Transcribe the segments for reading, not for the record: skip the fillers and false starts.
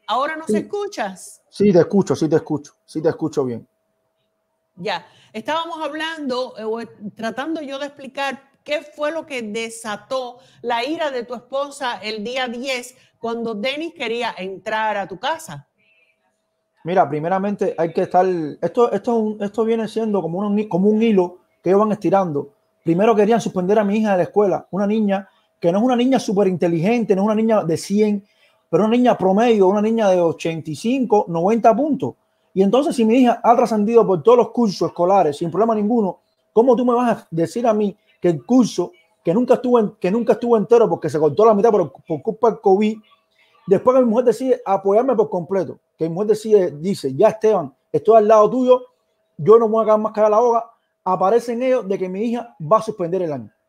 ¿Ahora nos escuchas? Sí, te escucho, sí te escucho bien. Ya, estábamos hablando, tratando yo de explicar qué fue lo que desató la ira de tu esposa el día 10 cuando Denis quería entrar a tu casa. Mira, primeramente hay que estar, esto viene siendo como un hilo que ellos van estirando. Primero querían suspender a mi hija de la escuela, una niña que no es una niña súper inteligente, no es una niña de 100, pero una niña promedio, una niña de 85, 90 puntos. Y entonces si mi hija ha trascendido por todos los cursos escolares sin problema ninguno, ¿cómo tú me vas a decir a mí que el curso que nunca estuvo entero porque se cortó la mitad por culpa del COVID? Después que mi mujer decide apoyarme por completo, que mi mujer dice, ya Esteban, estoy al lado tuyo, yo no me voy a quedar más cara la boca, aparecen ellos de que mi hija va a suspender el año.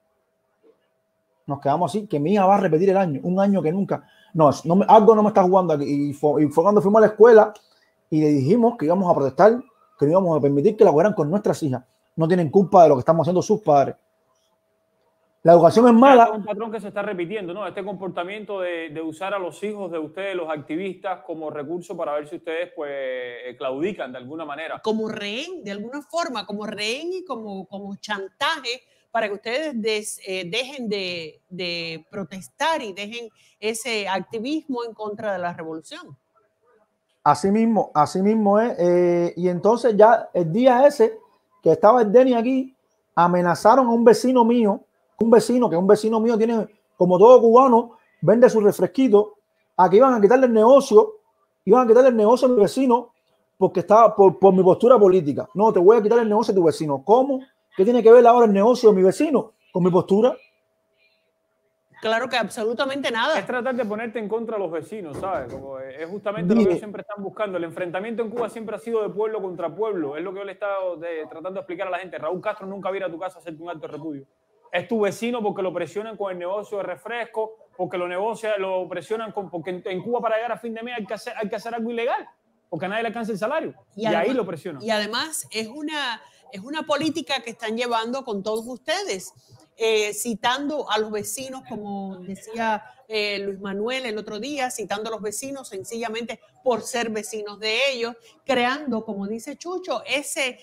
Nos quedamos así, que mi hija va a repetir el año, un año que nunca. Algo no me está jugando aquí. Y fue cuando fuimos a la escuela y le dijimos que íbamos a protestar, que no íbamos a permitir que la fueran con nuestras hijas. No tienen culpa de lo que estamos haciendo sus padres. La educación es mala. Es un patrón que se está repitiendo, ¿no? Este comportamiento de usar a los hijos de ustedes, los activistas, como recurso para ver si ustedes pues claudican de alguna manera. Como rehén, de alguna forma, como rehén y como chantaje para que ustedes dejen de protestar y dejen ese activismo en contra de la revolución. Así mismo es. Y entonces ya el día ese que estaba el Denny aquí, amenazaron a un vecino mío, un vecino mío tiene, como todo cubano, vende su refresquito, a que iban a quitarle el negocio a mi vecino porque estaba por mi postura política. No, te voy a quitar el negocio a tu vecino. ¿Cómo? ¿Qué tiene que ver ahora el negocio de mi vecino con mi postura? Claro que absolutamente nada. Es tratar de ponerte en contra de los vecinos, ¿sabes? Como es justamente lo que ellos siempre están buscando. El enfrentamiento en Cuba siempre ha sido de pueblo contra pueblo. Es lo que yo le he estado tratando de explicar a la gente. Raúl Castro nunca va a ir a tu casa a hacerte un acto de repudio. Es tu vecino porque lo presionan con el negocio de refresco, porque lo presionan porque en Cuba para llegar a fin de mes hay que hacer algo ilegal, porque a nadie le alcanza el salario. Y además, ahí lo presionan. Y además es una política que están llevando con todos ustedes. Citando a los vecinos, como decía Luis Manuel el otro día, citando a los vecinos sencillamente por ser vecinos de ellos, creando, como dice Chucho, ese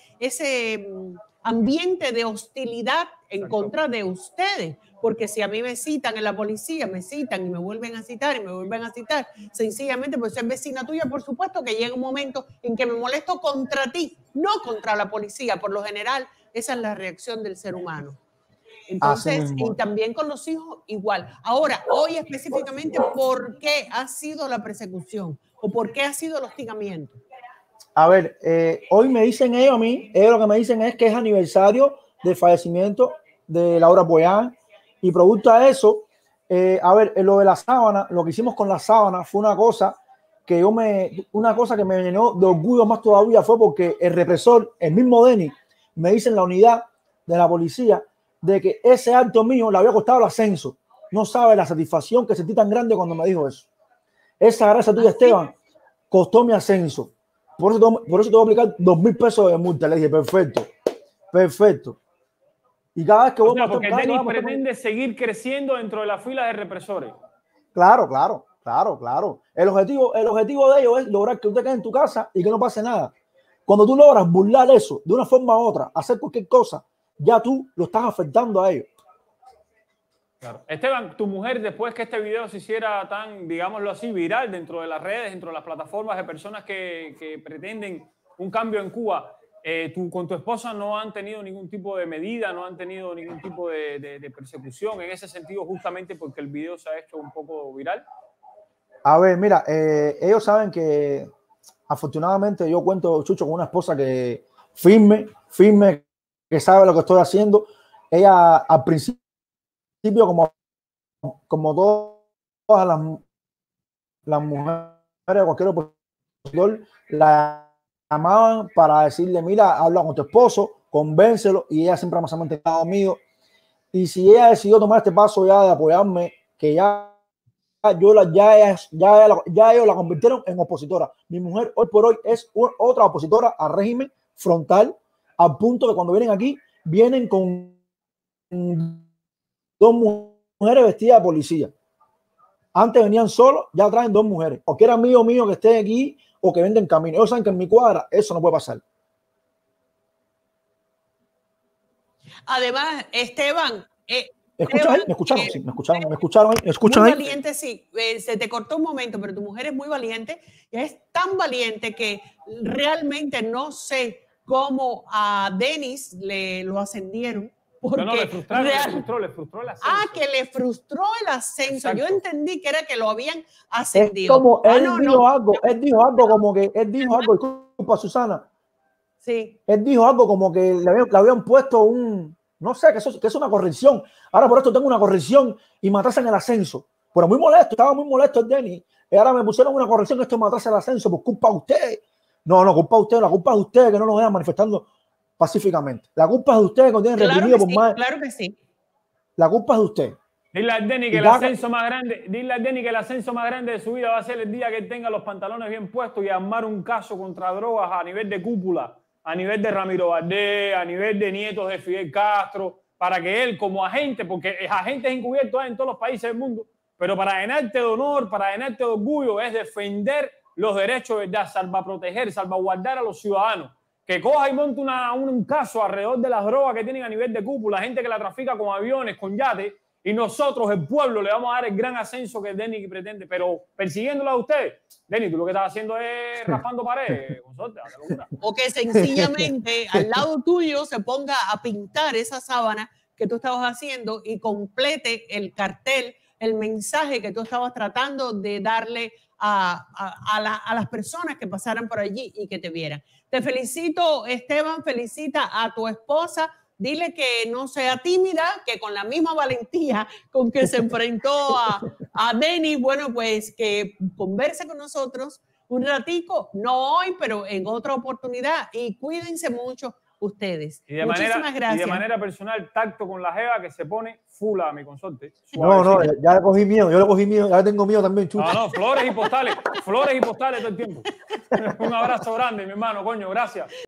ambiente de hostilidad en contra de ustedes, porque si a mí me citan en la policía, me citan y me vuelven a citar y me vuelven a citar, sencillamente por ser vecina tuya, por supuesto que llega un momento en que me molesto contra ti, no contra la policía. Por lo general, esa es la reacción del ser humano. Entonces, y también con los hijos igual. Ahora, hoy específicamente, ¿por qué ha sido la persecución? ¿O por qué ha sido el hostigamiento? A ver, hoy me dicen ellos a mí, lo que me dicen es que es aniversario del fallecimiento de Laura Boyan, y producto a eso, a ver, lo de la sábana, lo que hicimos con la sábana fue una cosa que me llenó de orgullo más todavía, fue porque el represor, el mismo Denis, me dice en la unidad de la policía de que ese acto mío le había costado el ascenso. No sabe la satisfacción que sentí tan grande cuando me dijo eso. Esa gracia tuya, Esteban, costó mi ascenso. Por eso te voy a aplicar 2,000 pesos de multa. Le dije, perfecto. Y cada vez que vos porque Denis pretende seguir creciendo dentro de la fila de represores. Claro. El objetivo de ellos es lograr que usted quede en tu casa y que no pase nada. Cuando tú logras burlar eso de una forma u otra, hacer cualquier cosa, ya tú lo estás afectando a ellos. Claro. Esteban, tu mujer, después que este video se hiciera tan, digámoslo así, viral dentro de las redes, dentro de las plataformas de personas que pretenden un cambio en Cuba, con tu esposa no han tenido ningún tipo de medida, no han tenido ningún tipo de persecución en ese sentido, justamente porque el video se ha hecho un poco viral? A ver, mira, ellos saben que afortunadamente yo cuento, Chucho, con una esposa que firme, que sabe lo que estoy haciendo. Ella al principio, como todas las mujeres de cualquier opositor, la llamaban para decirle, mira, habla con tu esposo, convéncelo, y ella siempre más ha mantenido conmigo. Y si ella decidió tomar este paso ya de apoyarme, que ya ellos la convirtieron en opositora. Mi mujer hoy por hoy es otra opositora al régimen frontal, al punto que cuando vienen aquí, vienen con 2 mujeres vestidas de policía. Antes venían solos, ya traen 2 mujeres. O que era mío que esté aquí o que venden camino. Ellos saben que en mi cuadra eso no puede pasar. Además, Esteban, ¿Me escuchas ahí? ¿Me escucharon? Sí, me escucharon. ¿Me escucharon ahí? ¿Me escuchan muy ahí? valiente, sí. Se te cortó un momento, pero tu mujer es muy valiente. Y es tan valiente que realmente no sé cómo a Denis lo ascendieron. Porque no, le frustró el ascenso. Ah, que le frustró el ascenso. Exacto. Yo entendí que era que lo habían ascendido. Es como él dijo algo, él dijo algo, disculpa Susana. Sí. Él dijo algo como que le habían puesto no sé, que es una corrección. Ahora por esto tengo una corrección y me atrasan el ascenso. Pero muy molesto, estaba muy molesto el Denis. Y ahora me pusieron una corrección, esto me atrasa el ascenso por culpa de usted. No, culpa de usted, la culpa es de usted que no nos vean manifestando pacíficamente. La culpa es de usted que nos tienen reprimido por más. Claro que sí. La culpa es de usted. Dile a Denny que el ascenso más grande de su vida va a ser el día que él tenga los pantalones bien puestos y armar un caso contra drogas a nivel de cúpula, a nivel de Ramiro Valdés, a nivel de nietos de Fidel Castro, para que él como agente, porque agentes encubiertos hay en todos los países del mundo, pero para llenarte de honor, para llenarte de orgullo, es defender los derechos de verdad, salvaproteger, salvaguardar a los ciudadanos. Que coja y monte un caso alrededor de las drogas que tienen a nivel de cúpula, gente que la trafica con aviones, con yates, y nosotros, el pueblo, le vamos a dar el gran ascenso que Denny pretende, pero persiguiéndola a usted. Denny, tú lo que estás haciendo es raspando paredes. O que sencillamente al lado tuyo se ponga a pintar esa sábana que tú estabas haciendo y complete el cartel, el mensaje que tú estabas tratando de darle a las personas que pasaran por allí y que te vieran. Te felicito, Esteban, felicita a tu esposa. Dile que no sea tímida, que con la misma valentía con que se enfrentó a Denny, bueno, pues que converse con nosotros un ratico, no hoy, pero en otra oportunidad. Y cuídense mucho ustedes. Muchísimas gracias. Y de manera personal, tacto con la jeva que se pone full a mi consorte. No, ya le cogí miedo, ya tengo miedo también, chulo. No, flores y postales todo el tiempo. Un abrazo grande, mi hermano, coño, gracias.